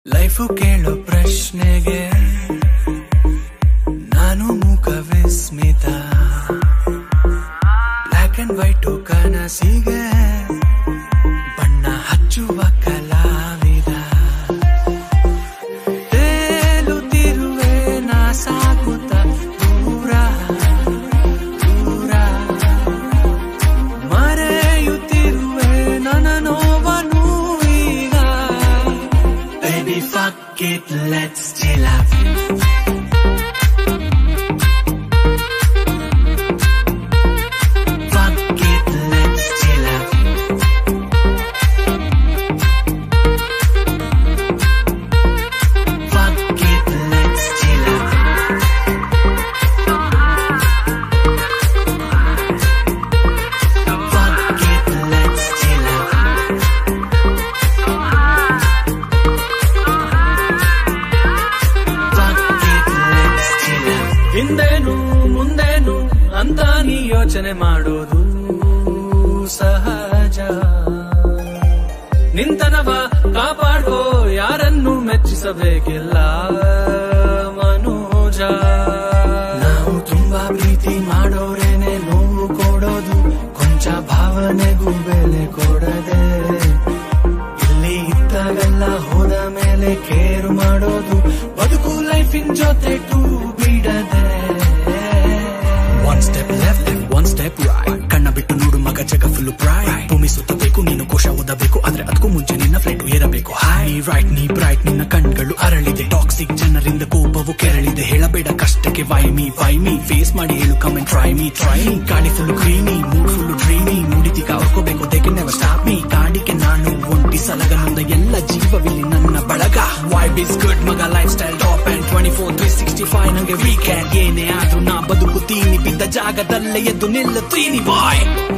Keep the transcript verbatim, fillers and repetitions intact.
Life ಕೇಳೋ ಪ್ರಶ್ನೆಗೆ ನಾನು ಮುಖ ವಿಸ್ಮಿತ. ಬ್ಲ್ಯಾಕ್ ಅಂಡ್ ವೈಟು ಕನಸಿಗೆ ಬಣ್ಣ ಹಚ್ಚುವ ಕಲಾವಿದ. ತೇಲುತ್ತಿರುವೆ ನಾ ಸಾಗುತ್ತ ದೂರ ದೂರ, ಮರೆಯುತ್ತಿರುವೆ ನನ್ನ ನೋವನ್ನು ಈಗ. Baby fuck it, let's chill out. ಹಿಂದೇನು ಮುಂದೇನು ಅಂತ ನೀ ಯೋಚನೆ ಮಾಡೋದು ಸಹಜ. ನಿಂತನವ ಕಾಪಾಡೋ ಯಾರನ್ನು ಮೆಚ್ಚಿಸಬೇಕಿಲ್ಲ ಮನೋಜ. ನಾವು ತುಂಬಾ ಪ್ರೀತಿ ಮಾಡೋರೇನೆ ನೋವು ಕೊಡೋದು, ಕೊಂಚ ಭಾವನೆಗೂ ಬೆಲೆ ಕೊಡದೆ. ಇಲ್ಲಿ ಇದ್ದಾಗೆಲ್ಲ ಹೋದ ಮೇಲೆ ಕೇರು ಮಾಡೋದು, ಬದುಕು ಲೈಫಿನ್ ಜೊತೆ ಟೂ ಬಿಡದೆ. One step left and one step right, ಕಣ್ಣ ಬಿಟ್ಟು ನೋಡು ಮಗ ಜಗ ಫುಲ್ ಬ್ರೈಟ್. ಭೂಮಿ ಸುತ್ತಬೇಕು ನೀನು ಕೋಶ ಓದಬೇಕು, ಆದ್ರೆ ಅದಕ್ಕೂ ಮುಂಚೆ ನಿನ್ನ ಫ್ಲೈಟ್ ಏರಬೇಕು. ಹೈ ರೈಟ್ ನೀ ಬ್ರೈಟ್, ನಿನ್ನ ಕಣ್ಗಳು ಅರಳಿದೆ. ಟಾಕ್ಸಿಕ್ ಜನರಿಂದ ಕೋಪವು ಕೆರಳಿದೆ. ಹೇಳಬೇಡ ಕಷ್ಟಕ್ಕೆ why me why me, face ಮಾಡಿ ಹೇಳು come and try me try me. ಗಾಡಿ full creamy, mood full dreamy, ನುಡಿತಿಗ ಅವ್ಕೋಬೇಕು they can never stop me. ಕಾಡಿಗೆ ನಾನು ಒಂಟಿ ಸಲಗ, ನೊಂದ ಎಲ್ಲ ಜೀವವಿಲ್ಲಿ ನನ್ನ ಬಳಗ. ವೈಬ್ ಇಸ್ ಗುಡ್ ಮಗ, lifestyle top and twenty four three sixty five ನಂಗೆ ವೀಕೆಂಡ್. ಏನೇ ಆದ್ರೂ ನಾ ಬದುಕುತ್ತೀನಿ, ಬಿದ್ದ ಜಾಗದಲ್ಲೇ ಎದ್ದು ನಿಲ್ಲುತ್ತೀನಿ ಬಾಯ್.